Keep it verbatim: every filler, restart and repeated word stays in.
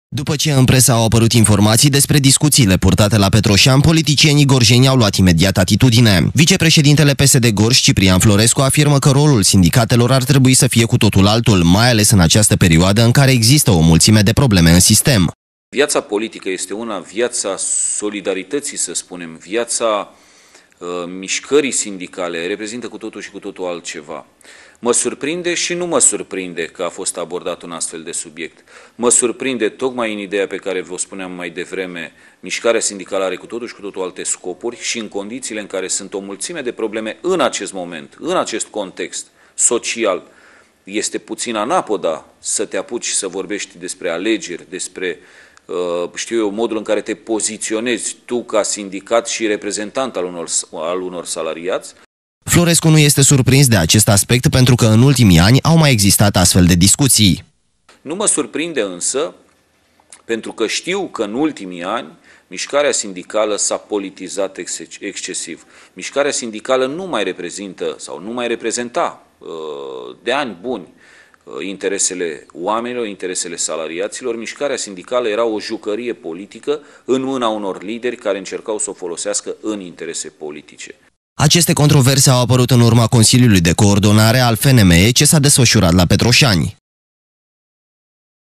După ce în presă au apărut informații despre discuțiile purtate la Petroșani, politicienii gorjeni au luat imediat atitudine. Vicepreședintele P S D Gorj, Ciprian Florescu, afirmă că rolul sindicatelor ar trebui să fie cu totul altul, mai ales în această perioadă în care există o mulțime de probleme în sistem. Viața politică este una, viața solidarității, să spunem, viața uh, mișcării sindicale reprezintă cu totul și cu totul altceva. Mă surprinde și nu mă surprinde că a fost abordat un astfel de subiect. Mă surprinde tocmai în ideea pe care vă spuneam mai devreme, mișcarea sindicală are cu totul și cu totul alte scopuri și în condițiile în care sunt o mulțime de probleme în acest moment, în acest context social, este puțin anapoda să te apuci și să vorbești despre alegeri, despre, știu eu, modul în care te poziționezi tu ca sindicat și reprezentant al unor, al unor salariați. Florescu nu este surprins de acest aspect pentru că în ultimii ani au mai existat astfel de discuții. Nu mă surprinde însă pentru că știu că în ultimii ani mișcarea sindicală s-a politizat ex excesiv. Mișcarea sindicală nu mai reprezintă sau nu mai reprezenta de ani buni interesele oamenilor, interesele salariaților. Mișcarea sindicală era o jucărie politică în mâna unor lideri care încercau să o folosească în interese politice. Aceste controverse au apărut în urma Consiliului de Coordonare al F N M E ce s-a desfășurat la Petroșani.